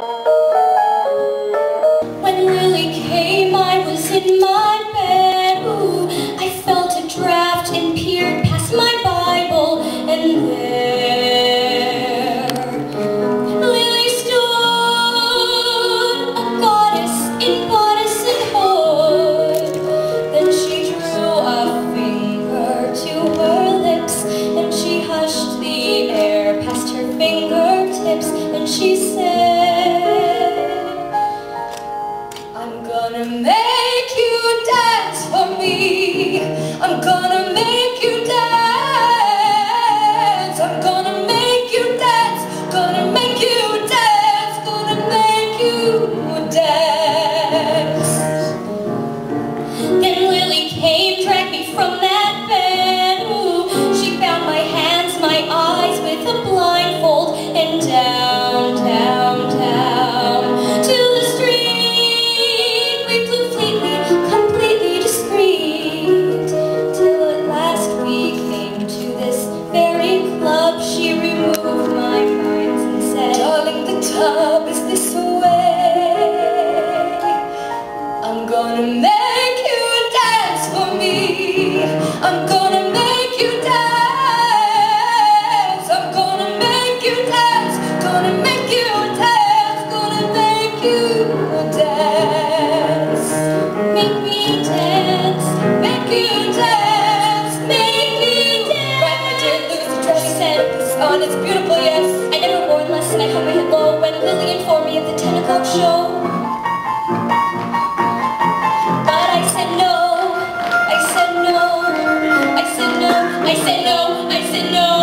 When Lily came, I was in my bed. Ooh, I felt a draft and peered past my Bible, and there Lily stood, a goddess in bodice and hood. Then she drew a finger to her lips, and she hushed the air past her fingertips, and she said, I'm gonna make you dance for me. I'm gonna make you dance. I'm gonna make you dance. Gonna make you dance. Gonna make you dance. Then Lily came, dragged me from that bed. Ooh, she bound my hands, my eyes with a blindfold, and down, down, down to the street we flew fleetly, completely discreet, till at last we came to this very club. She removed my vines and said, darling, the tub is this way. I'm gonna make you dance for me. I'm gonna make you dance. I'm gonna make you dance. Gonna make you dance. Gonna make you dance. Make me dance. Make you dance. Make me dance. Right, my dear Lucy, she said, oh, and it's beautiful, yes. I never wore less, and I hope I hit low when Lily informed me of the 10 o'clock show. But I said no, I said no, I said no, I said no, I said no.